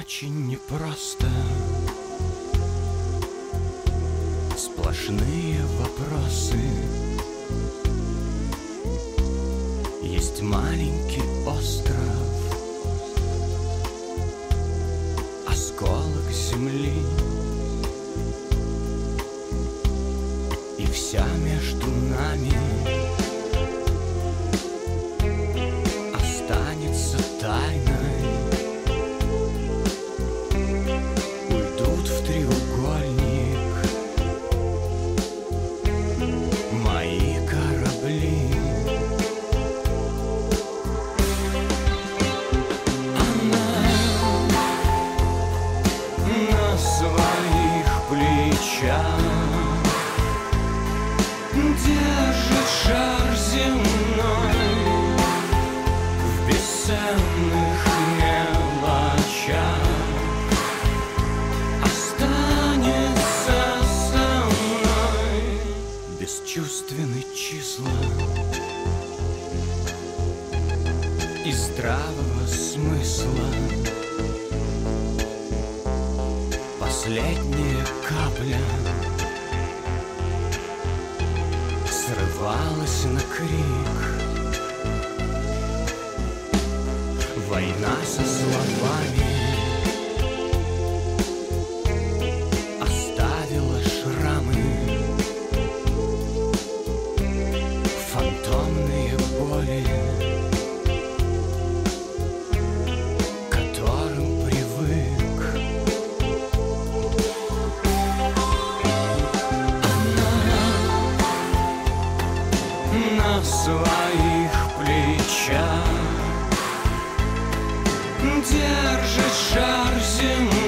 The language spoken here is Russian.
очень непросто. Сплошные вопросы. Есть маленький остров, осколок земли, и вся между нами останется тайной. Уйдут в треугольник мои корабли. На своих плечах держит шар земной, в бесценных мелочах останется со мной. Бесчувственны числа и здравого смысла. Последняя капля срывалась на крик. Война со словами оставила шрамы, фантомные боли, к которым привык. На своих плечах держит шар земли,